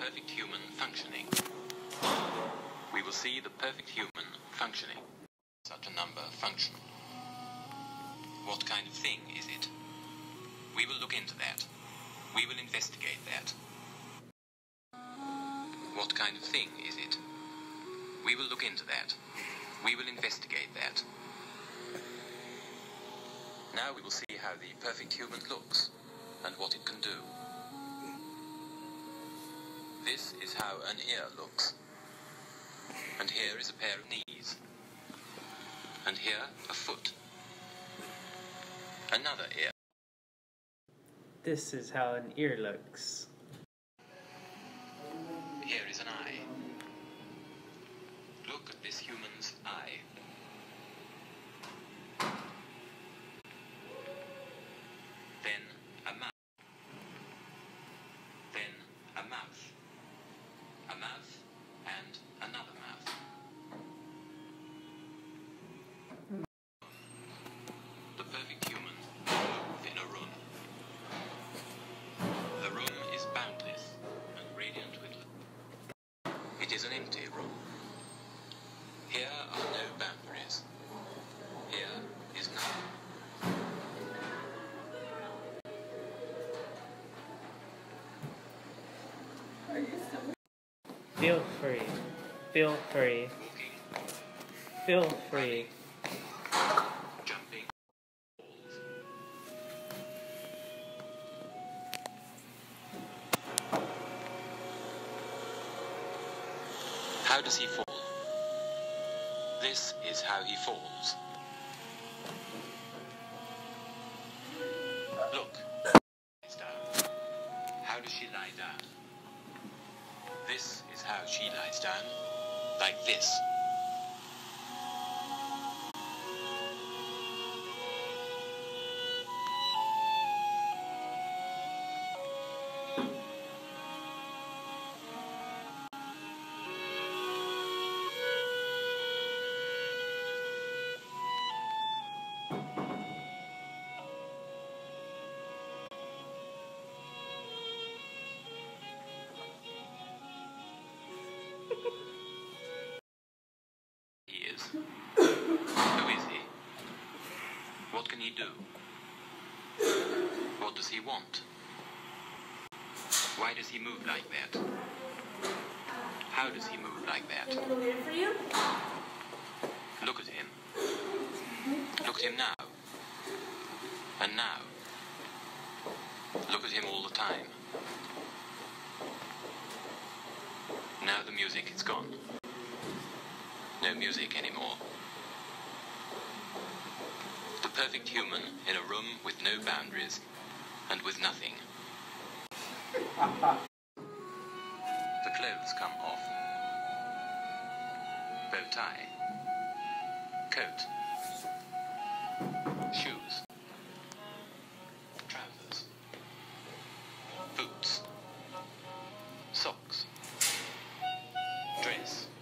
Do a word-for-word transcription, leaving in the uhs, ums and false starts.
perfect human functioning. We will see the perfect human functioning. Such a number function. What kind of thing is it? We will look into that. We will investigate that. What kind of thing is it? We will look into that. We will investigate that. Now we will see how the perfect human looks and what it can do. This is how an ear looks. And here is a pair of knees. And here a foot. Another ear. This is how an ear looks. Here is an eye. Look at this human's eye. Then a mouth. Then a mouth. A mouth and another mouth. The perfect human moves in a room. The room is boundless and radiant with light. It is an empty room. Here are no boundaries. Here is nothing. Feel free. Feel free. Walking, Feel free. jumping, falls. How does he fall? This is how he falls. Look. Lies down. How does she lie down? This is how she lies down. Like this. He is. Who is he? What can he do? What does he want? Why does he move like that? How does he move like that? For you? Look at him. Look at him now. And now. Look at him all the time. Now the music is gone. No music anymore. The perfect human in a room with no boundaries and with nothing. The clothes come off. Bow tie. Coat. Shoes. Trousers. Boots. Socks. Dress.